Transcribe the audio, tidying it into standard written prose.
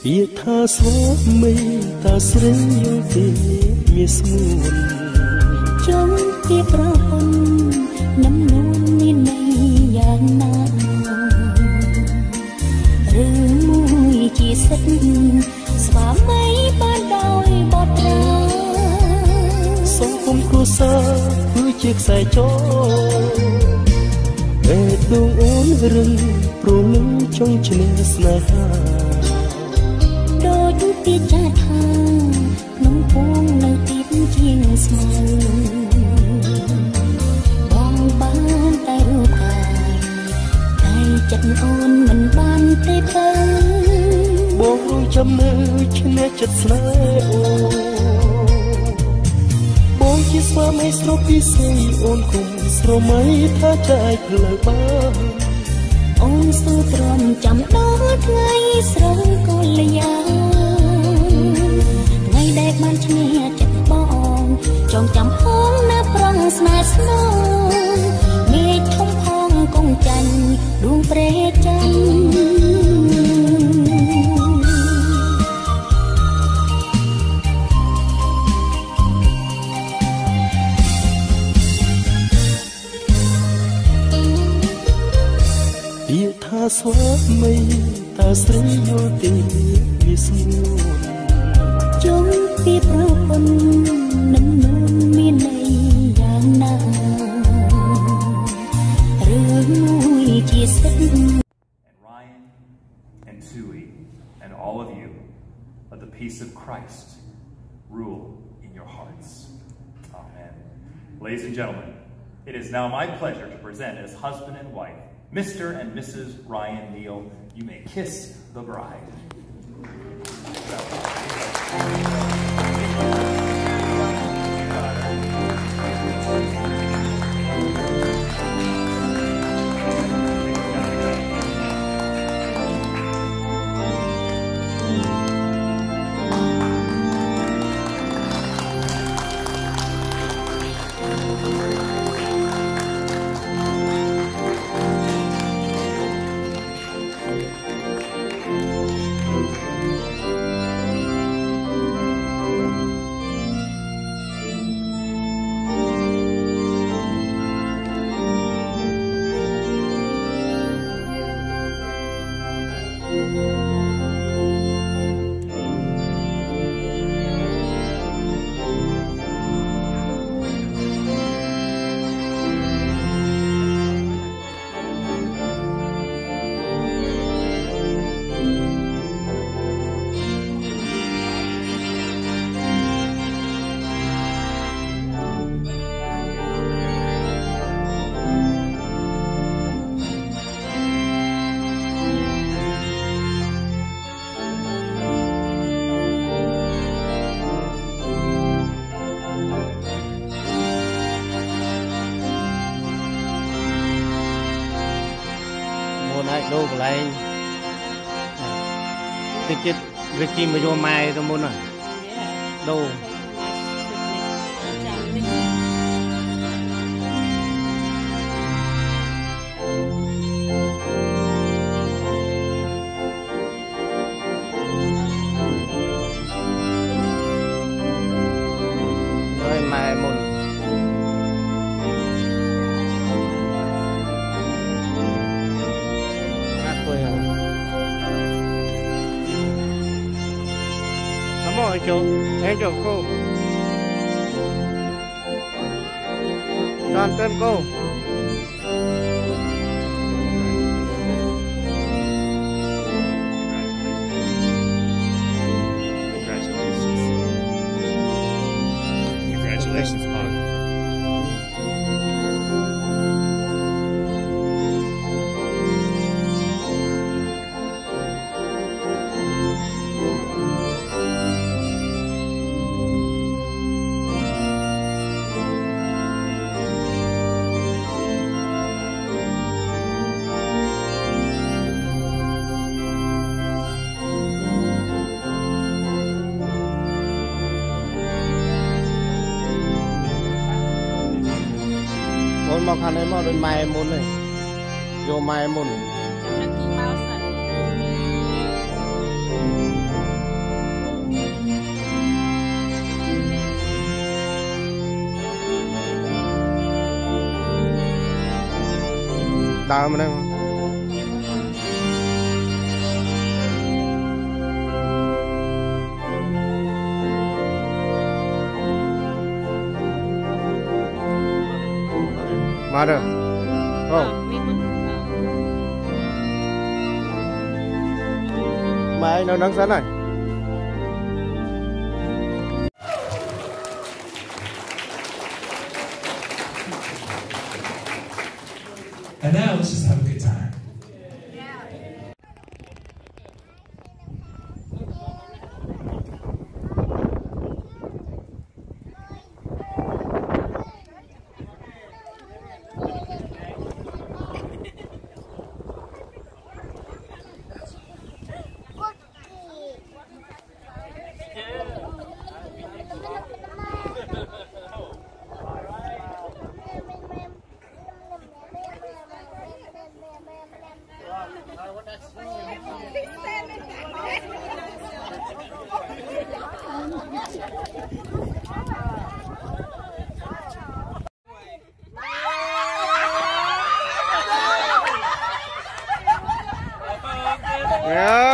ពាក្យថាស្វមីតាស្រីយល់ទេមានស្ងួនចង់ពីប្រពន្ធនំនួនមានន័យយ៉ាងណារឿងមួយជាសិទ្ធស្វាមីបានដោយបទត្រាសង្គមគ្រួសារគឺជាខ្សែចងបេះដូងអូនរឹងព្រលឹងចង់ឈ្នះស្នេហាដូចទីចាស់ថាក្នុងពងនៅទីជាងស្មៅបងបានតែរូបកាយតែចិត្តអូនមិនបានទេទៅបងរួចចាំនៅឈ្នះចិត្តស្នេហ៍អូបងជាស្វាមីស្រពីសីអូនគុំស្រមៃថាចែកផ្លូវបានអូនស៊ូទ្រាំចាំដល់ថ្ងៃស្រងកលយាថ្ងៃដែលបានឈ្នះចិត្តបងចងចាំផងណាប្រងស្នេហ៍ស្នងមេឃធំផងកងចាញ់ដួងព្រែកចាញ់ស្វាមីតាស្រីយល់ទេវាស្ងួនចង់ពីប្រពន្ធនឹងនួនមានន័យយ៉ាងណារឿងមួយជាសិទ្ធ And Ryan and Sui and all of you, let the peace of Christ rule in your hearts. Amen. Ladies and gentlemen, it is now my pleasure to present as husband and wife Mr. and Mrs. Ryan Neal. You may kiss the bride. Đồ của lại tiết chết Richmond mà vô mai tôi muốn rồi đồ rồi mai một chỗ em chỗ cô toàn tên cô Congratulations, Mom. mà khăn ấy mà đôi mai môn này vô mai môn Nó kì bao sẵn tao mà đây mà được không mày nó đang sẵn này. And now let's just have a good time. Yeah.